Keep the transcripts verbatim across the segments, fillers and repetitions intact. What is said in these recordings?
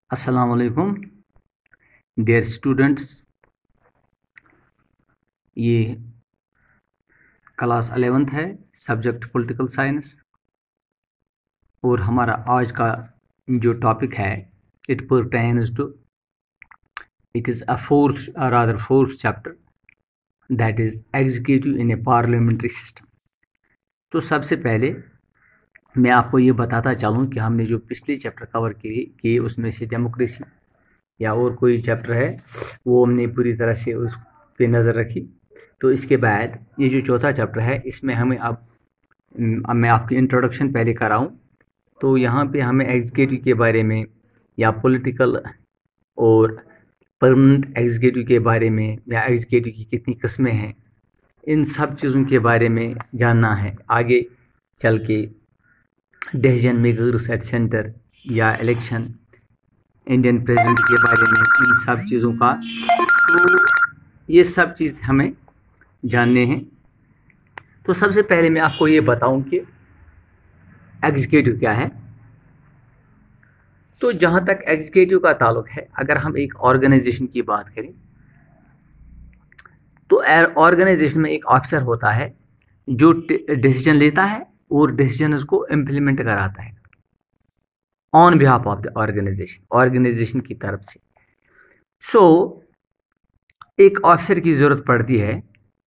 अस्सलाम वालेकुम dear students. ये क्लास अलेवेंथ है, सब्जेक्ट पॉलिटिकल साइंस, और हमारा आज का जो टॉपिक है it pertains to it is a fourth rather fourth chapter, that is executive in a parliamentary system. तो सबसे पहले मैं आपको ये बताता चलूँ कि हमने जो पिछले चैप्टर कवर किए कि उसमें से डेमोक्रेसी या और कोई चैप्टर है वो हमने पूरी तरह से उस पे नज़र रखी। तो इसके बाद ये जो चौथा चैप्टर है इसमें हमें अब अब मैं आपकी इंट्रोडक्शन पहले कराऊं। तो यहाँ पे हमें एग्जीक्यूटिव के बारे में या पॉलिटिकल और परमानेंट एग्जीक्यूटिव के बारे में या एग्जीक्यूटिव की कितनी किस्में हैं, इन सब चीज़ों के बारे में जानना है। आगे चल के डिसीजन मेकर्स एट सेंटर या इलेक्शन, इंडियन प्रेसिडेंट के बारे में, इन सब चीज़ों का, तो ये सब चीज़ हमें जानने हैं। तो सबसे पहले मैं आपको ये बताऊं कि एग्जीक्यूटिव क्या है। तो जहाँ तक एग्जीक्यूटिव का ताल्लुक है, अगर हम एक ऑर्गेनाइजेशन की बात करें तो ऑर्गेनाइजेशन में एक ऑफिसर होता है जो डिसीजन लेता है और डिसीजन को इम्प्लीमेंट कराता है on behalf of the organisation, organisation की तरफ से। सो so, एक ऑफिसर की ज़रूरत पड़ती है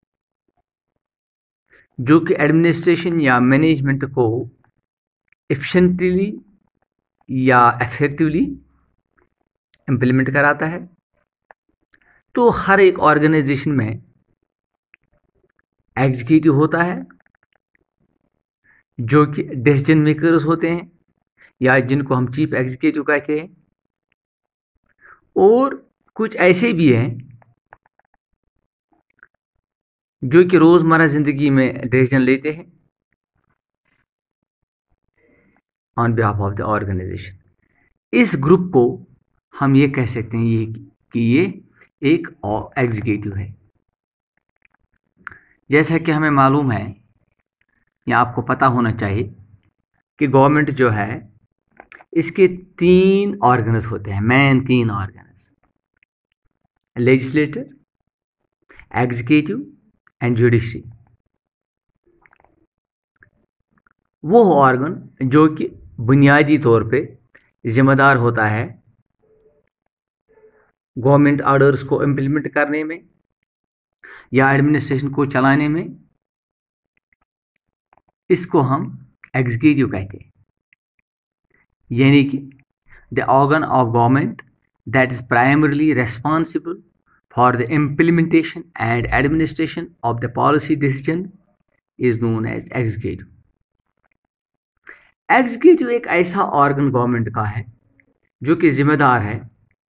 जो कि एडमिनिस्ट्रेशन या मैनेजमेंट को एफिशिएंटली या इफेक्टिवली इम्प्लीमेंट कराता है। तो हर एक ऑर्गेनाइजेशन में एग्जीक्यूटिव होता है जो कि डिसीजन मेकर्स होते हैं या जिनको हम चीफ एग्जीक्यूटिव कहते हैं, और कुछ ऐसे भी हैं जो कि रोज़मर्रा ज़िंदगी में डिसीजन लेते हैं on behalf of the organisation. इस ग्रुप को हम ये कह सकते हैं ये कि ये एक एग्जीक्यूटिव है। जैसा कि हमें मालूम है या आपको पता होना चाहिए कि गवर्नमेंट जो है इसके तीन ऑर्गन्स होते हैं, मेन तीन organs: legislator, executive and judiciary. वो ऑर्गन जो कि बुनियादी तौर पे जिम्मेदार होता है गवर्नमेंट ऑर्डर्स को इम्प्लीमेंट करने में या एडमिनिस्ट्रेशन को चलाने में, इसको हम एग्जीक्यूटिव कहते हैं। यानी कि the organ of government that is primarily responsible for the implementation and administration of the policy decision is known as executive. Executive एक ऐसा ऑर्गन गवर्नमेंट का है जो कि जिम्मेदार है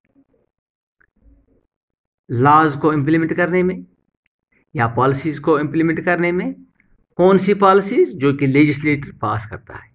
लॉज को इम्प्लीमेंट करने में या पॉलिसीज को इम्प्लीमेंट करने में। कौन सी पॉलिसीज? जो कि लेजिस्लेटर पास करता है।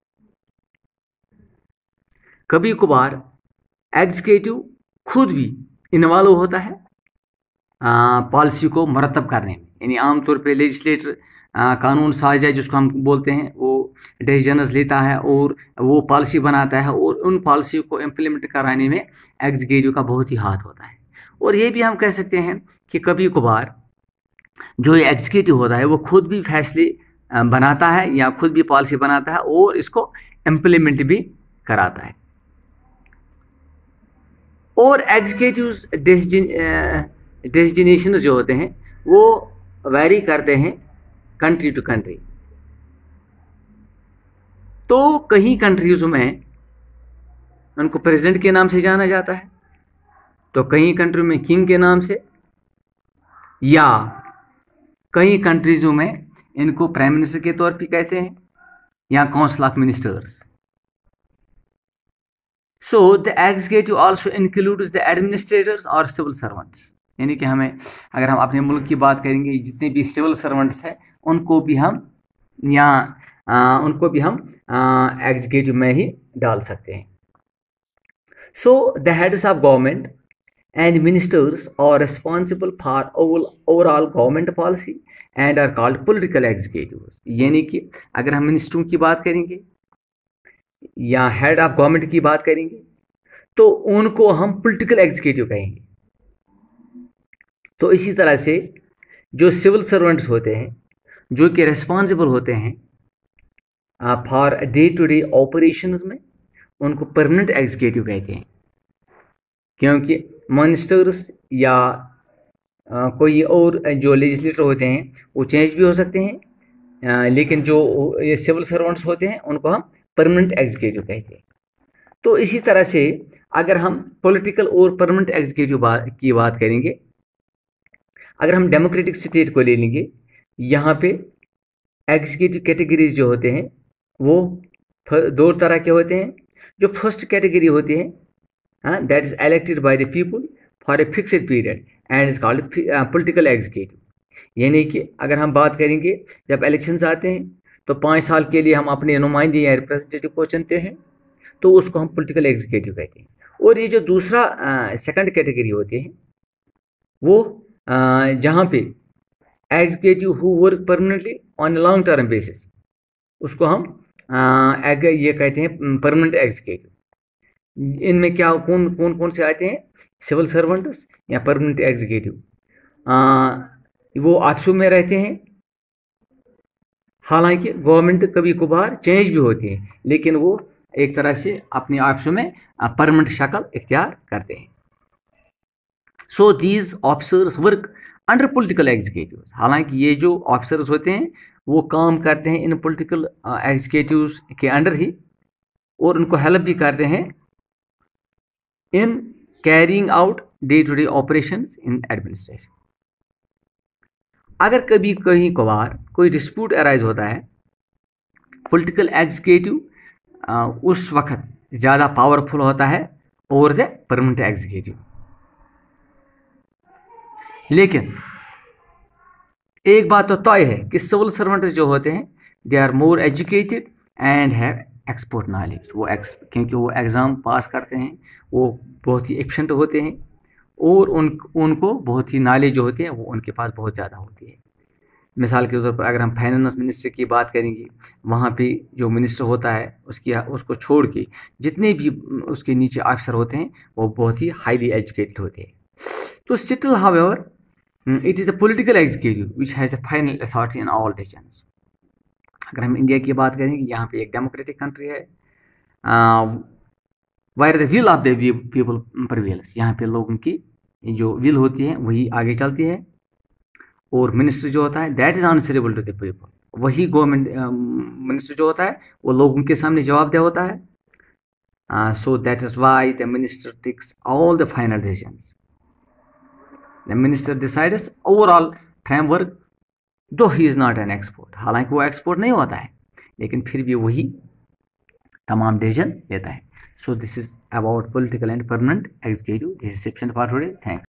कभी कभार एग्जीक्यूटिव खुद भी इन्वॉल्व होता है पॉलिसी को मरतब करने में। यानी आमतौर पे लेजिस्लेटर कानून साज है जिसको हम बोलते हैं, वो डिसीजंस लेता है और वो पॉलिसी बनाता है, और उन पॉलिसी को इम्प्लीमेंट कराने में एग्जीक्यूटिव का बहुत ही हाथ होता है। और ये भी हम कह सकते हैं कि कभी कभार जो एग्जीक्यूटिव होता है वो खुद भी फैसले बनाता है या खुद भी पॉलिसी बनाता है और इसको इम्प्लीमेंट भी कराता है। और एग्जीक्यूटिव डेजिग्नेशंस जो होते हैं वो वैरी करते हैं कंट्री टू कंट्री। तो कहीं कंट्रीज़ में उनको प्रेसिडेंट के नाम से जाना जाता है, तो कहीं कंट्री में किंग के नाम से, या कई कंट्रीज़ों में इनको प्राइम मिनिस्टर के तौर पे कहते हैं या council of ministers. So the executive also includes the administrators और सिविल सर्वेंट्स। यानी कि हमें अगर हम अपने मुल्क की बात करेंगे, जितने भी सिविल सर्वेंट्स हैं उनको भी हम या आ, उनको भी हम एग्जीक्यूटिव में ही डाल सकते हैं। So the heads of government and ministers are responsible for overall government policy and are called political executives। यानी कि अगर हम मिनिस्टरों की बात करेंगे या हेड ऑफ गवर्नमेंट की बात करेंगे तो उनको हम पॉलिटिकल एग्जीक्यूटिव कहेंगे। तो इसी तरह से जो सिविल सर्वेंट्स होते हैं, जो कि रिस्पॉन्सिबल होते हैं for day to day operations में, उनको परमानेंट एग्जीक्यूटिव कहते हैं। क्योंकि मिनिस्टर्स या आ, कोई और जो लेजिस्लेटर होते हैं वो चेंज भी हो सकते हैं, आ, लेकिन जो ये सिविल सर्वेंट्स होते हैं उनको हम परमानेंट एग्जीक्यूटिव कहते हैं। तो इसी तरह से अगर हम पॉलिटिकल और परमानेंट एग्जीक्यूटिव बात की बात करेंगे, अगर हम डेमोक्रेटिक स्टेट को ले लेंगे, यहाँ पे एग्जीक्यूटिव कैटेगरीज जो होते हैं वो दो तरह के होते हैं। जो फर्स्ट कैटेगरी होती है that is elected by the people for a fixed period and is called political executive. यानी कि अगर हम बात करेंगे, जब इलेक्शंस आते हैं तो पाँच साल के लिए हम अपने नुमाइंदे या रिप्रेजेंटेटिव को चुनते हैं, तो उसको हम पॉलिटिकल एग्जीक्यूटिव कहते हैं। और ये जो दूसरा सेकंड कैटेगरी होती है वो uh, जहाँ पे executive who work permanently on long term basis, उसको हम uh, ये कहते हैं परमानेंट एग्जीक्यूटिव। इनमें क्या कौन कौन कौन से आते हैं? सिविल सर्वेंट्स या परमानेंट एग्जीक्यूटिव। वो ऑफिसों में रहते हैं, हालांकि गवर्नमेंट कभी कभार चेंज भी होती है, लेकिन वो एक तरह से अपने ऑफिसों में परमानेंट शक्ल इख्तियार करते हैं। So these officers work under political executives. हालांकि ये जो ऑफिसर्स होते हैं वो काम करते हैं इन पॉलिटिकल एग्जीक्यूटिव्स के अंडर ही, और उनको हेल्प भी करते हैं in carrying out day to day operations in administration. अगर कभी कहीं कभार कोई डिस्प्यूट अराइज होता है, पॉलिटिकल एग्जीक्यूटिव उस वक्त ज़्यादा पावरफुल होता है ओवर द परमानेंट एग्जीक्यूटिव। लेकिन एक बात तो तय है कि सिविल सर्वेंट्स जो होते हैं they are more educated and have expert knowledge. वो एक्स क्योंकि वो एग्ज़ाम पास करते हैं, वो बहुत ही एफिशिएंट होते हैं, और उन उनको बहुत ही नॉलेज जो होती है वो उनके पास बहुत ज़्यादा होती है। मिसाल के तौर पर अगर हम फाइनेंस मिनिस्टर की बात करेंगे, वहाँ पे जो मिनिस्टर होता है उसकी उसको छोड़ के जितने भी उसके नीचे ऑफिसर होते हैं वो बहुत ही हाईली एजुकेटेड होते हैं। तो still however it is the political executive which has the final authority in all decisions. अगर हम इंडिया की बात करेंगे, यहाँ पे एक डेमोक्रेटिक कंट्री है, where the will of the people prevails. यहाँ पे लोगों की जो विल होती है वही आगे चलती है, और मिनिस्टर जो होता है that is answerable to the people. वही गवर्नमेंट मिनिस्टर जो होता है वो लोगों के सामने जवाबदेह होता है। So that is why the minister takes all the final decisions. The minister decides overall framework, though he is not an expert. हालांकि वो एक्सपर्ट नहीं होता है, लेकिन फिर भी वही तमाम डिसीजन लेता है। So this is about political and permanent executive. This is section for today. Thanks.